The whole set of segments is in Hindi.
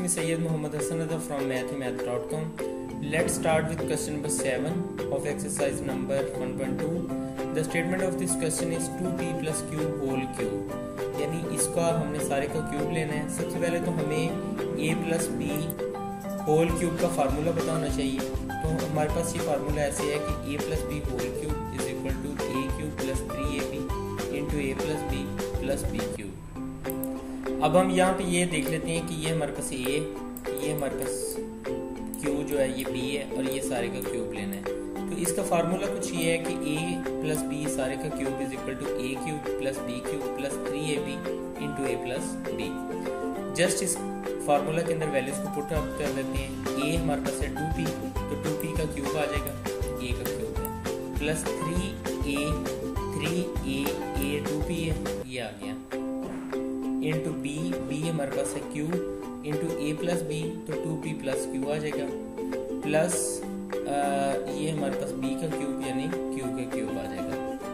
me Sayyid Muhammad Hassan Reza from mathemath.com. Let's start with question number 7 of exercise number 1.2. The statement of this question is 2p plus q whole cube. यानी इसका हमने सारे का क्यूब लेना है। सबसे पहले तो हमें a plus b whole cube का फार्मूला पता होना चाहिए। तो हमारे पास ये फार्मूला ऐसे है कि a plus b whole cube is equal to a cube plus 3ab into a plus b plus b cube. अब हम यहाँ पे ये देख लेते हैं कि ये हमारे पास a, ये हमारे पास q जो है ये b है और ये सारे का क्यूब लेना है। तो इसका फार्मूला कुछ ये है कि a प्लस बी सारे का cube is equal to a cube plus b cube plus 3ab into a plus b। Just इस फार्मूला के अंदर वैल्यूज को पुट अप कर लेते हैं। a हमारे पास है 2p, तो 2p का क्यूब आ जाएगा, a का क्यूब है, प्लस 3a 2p है, ये आ गया, इंटू b हमारे पास है q into a plus b, तो 2p प्लस q आ जाएगा, प्लस ये हमारे पास b का क्यूब यानी q का क्यूब आ जाएगा।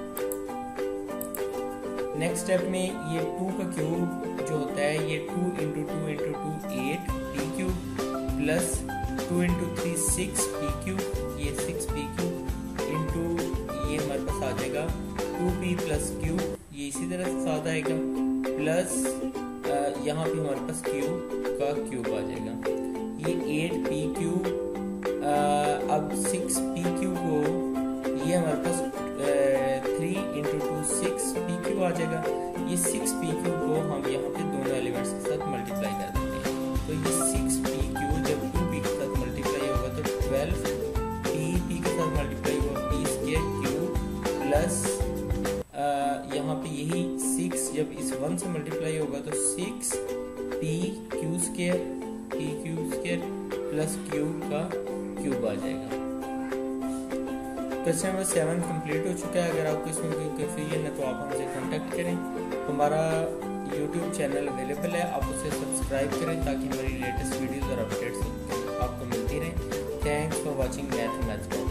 नेक्स्ट स्टेप में ये 2 का क्यूब जो होता है ये 2 into 2 into 2 8 p cube plus 2 into 3 6 p cube, ये 6 p क्यूब इंटू ये हमारे पास आ जाएगा 2p प्लस q, ये इसी तरह से साथ आएगा, प्लस यहाँ पे हमारे पास q का क्यूब आ जाएगा, ये 8p क्यूब। अब 6p क्यूब को ये हमारे पास 3 इंटू 2 6p क्यूब आ जाएगा। ये 6p क्यूब को हम यहाँ पे दोनों एलिमेंट्स के साथ मल्टीप्लाई कर देते हैं। तो ये 6p क्यूब जब 2p के साथ मल्टीप्लाई होगा तो 12p के साथ मल्टीप्लाई होगा p स्क्वायर क्यूब प्लस यहाँ पे यही 6 जब इस 1 से मल्टीप्लाई होगा तो 6p q square p cube square plus cube का क्यूब आ जाएगा। क्वेश्चन नंबर 7 कंप्लीट हो चुका है। अगर आपको इसमें कोई कंफ्यूजन है तो आप हमसे कांटेक्ट करें। हमारा यूट्यूब चैनल अवेलेबल है, आप उसे सब्सक्राइब करें ताकि हमारी लेटेस्ट वीडियोस और अपडेट्स आपको मिलती रहें। Thanks for watching mathematics.